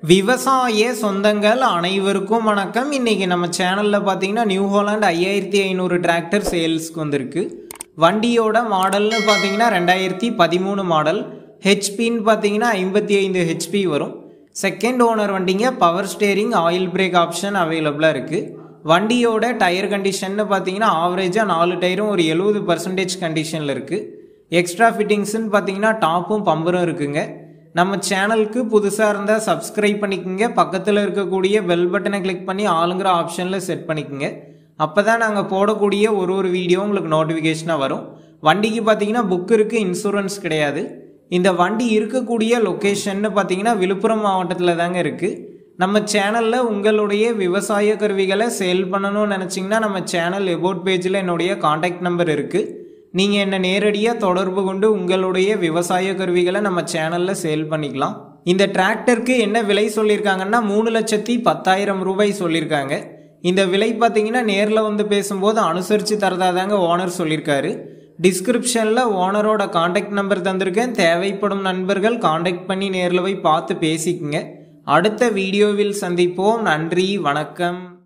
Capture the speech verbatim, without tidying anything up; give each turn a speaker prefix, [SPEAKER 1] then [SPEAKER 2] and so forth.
[SPEAKER 1] விவசாய சொந்தங்கள் அனைவருக்கும் வணக்கம். இன்னைக்கு நம்ம சேனல்ல பாத்தீங்கன்னா நியூ ஹாலண்ட் ஐயாயிரத்தி ஐநூறு டிராக்டர் சேல்ஸ்க்கு வந்திருக்கு. வண்டியோட மாடல்னு பாத்தீங்கன்னா ரெண்டாயிரத்தி பதிமூணு மாடல். ஹெச்பின்னு பாத்தீங்கன்னா ஐம்பத்தி ஐந்து ஹெச்பி வரும். செகண்ட் ஓனர் வண்டிங்க. Power steering, oil brake option அவைலபிளா இருக்கு. வண்டியோட டயர் கண்டிஷன் பாத்தீங்கன்னா ஆவரேஜா நாலு டயரும் ஒரு எழுபது பர்சன்டேஜ் கண்டிஷன்ல இருக்கு. எக்ஸ்ட்ரா ஃபிட்டிங்ஸ்ன்னு பாத்தீங்கன்னா டாப்பும் பம்பரும் இருக்குங்க. நம்ம சேனலுக்கு புதுசாக இருந்தால் சப்ஸ்கிரைப் பண்ணிக்கோங்க. பக்கத்தில் இருக்கக்கூடிய பெல் பட்டனை கிளிக் பண்ணி ஆளுங்கிற ஆப்ஷனில் செட் பண்ணிக்கோங்க. அப்போ தான் நாங்கள் போடக்கூடிய ஒரு ஒரு வீடியோ உங்களுக்கு நோட்டிஃபிகேஷனாக வரும். வண்டிக்கு பார்த்தீங்கன்னா புக் இருக்குது, இன்சூரன்ஸ் கிடையாது. இந்த வண்டி இருக்கக்கூடிய லொக்கேஷன்னு பார்த்தீங்கன்னா விழுப்புரம் மாவட்டத்தில் தாங்க இருக்குது. நம்ம சேனலில் உங்களுடைய விவசாய கருவிகளை சேல் பண்ணணும்னு நினச்சிங்கன்னா நம்ம சேனல் எபோட் பேஜில் என்னுடைய காண்டாக்ட் நம்பர் இருக்குது. நீங்கள் என்ன நேரடியாக தொடர்பு கொண்டு உங்களுடைய விவசாய கருவிகளை நம்ம சேனலில் சேல் பண்ணிக்கலாம். இந்த டிராக்டருக்கு என்ன விலை சொல்லியிருக்காங்கன்னா மூணு லட்சத்தி பத்தாயிரம் ரூபாய் சொல்லியிருக்காங்க. இந்த விலை பார்த்தீங்கன்னா நேரில் வந்து பேசும்போது அனுசரித்து தரதாதாங்க ஓனர் சொல்லியிருக்காரு. டிஸ்கிரிப்ஷனில் ஓனரோட காண்டாக்ட் நம்பர் தந்திருக்கேன். தேவைப்படும் நண்பர்கள் காண்டாக்ட் பண்ணி நேரில் போய் பார்த்து பேசிக்குங்க. அடுத்த வீடியோவில் சந்திப்போம். நன்றி, வணக்கம்.